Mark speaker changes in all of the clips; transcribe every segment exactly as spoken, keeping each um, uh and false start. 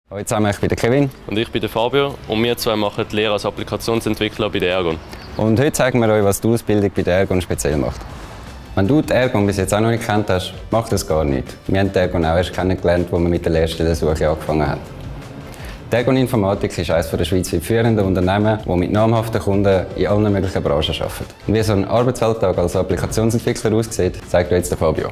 Speaker 1: Hallo zusammen, ich bin der Kevin.
Speaker 2: Und ich bin der Fabio und wir zwei machen die Lehre als Applikationsentwickler bei der Ergon.
Speaker 1: Und heute zeigen wir euch, was die Ausbildung bei der Ergon speziell macht. Wenn du die Ergon bis jetzt auch noch nicht kennt hast, macht das gar nicht. Wir haben die Ergon auch erst kennengelernt, als wir mit der Lehrstellensuche angefangen haben. Die Ergon Informatik ist eines der schweizweit führenden Unternehmen, die mit namhaften Kunden in allen möglichen Branchen arbeiten. Und wie so ein Arbeitsalltag als Applikationsentwickler aussieht, zeigt euch jetzt der Fabio.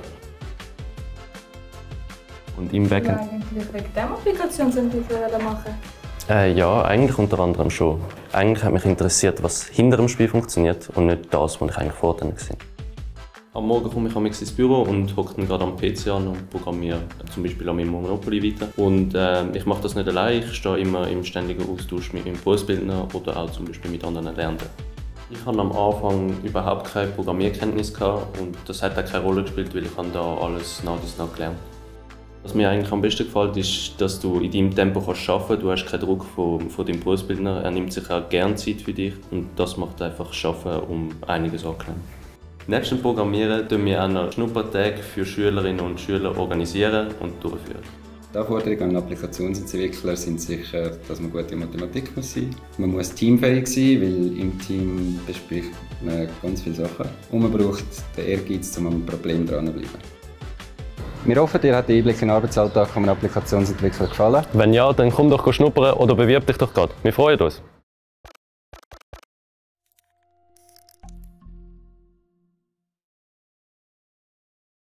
Speaker 2: Und im Backend?
Speaker 3: Ja, eigentlich wegen dem Applikationsentwickler machen?
Speaker 2: Äh, ja, eigentlich unter anderem schon. Eigentlich hat mich interessiert, was hinter dem Spiel funktioniert und nicht das, was ich eigentlich vorher gesehen habe. Am Morgen komme ich ins Büro und hocke dann gerade am P C an und programmiere zum Beispiel an meinem Monopoly weiter. Und äh, ich mache das nicht allein, ich stehe immer im ständigen Austausch mit meinem Berufsbildner oder auch zum Beispiel mit anderen Lernenden. Ich hatte am Anfang überhaupt keine Programmierkenntnis gehabt und das hat auch keine Rolle gespielt, weil ich da alles nach und nach gelernt habe. Was mir eigentlich am besten gefällt, ist, dass du in deinem Tempo arbeiten kannst. Du hast keinen Druck von, von deinem Berufsbildner. Er nimmt sich auch gerne Zeit für dich und das macht einfach Arbeiten um einiges angenehm. Neben dem Programmieren tun wir auch noch Schnuppertage für Schülerinnen und Schüler organisieren und durchführen.
Speaker 1: Die Anforderungen an Applikationsentwickler sind sicher, dass man gut in Mathematik muss sein muss. Man muss teamfähig sein, weil im Team bespricht man ganz viele Sachen. Und man braucht den Ehrgeiz, um am Problem dran zu bleiben. Wir hoffen, dir hat der Einblick in den Arbeitsalltag von einem Applikationsentwickler gefallen.
Speaker 2: Wenn ja, dann komm doch schnuppern oder bewirb dich doch gerade. Wir freuen uns.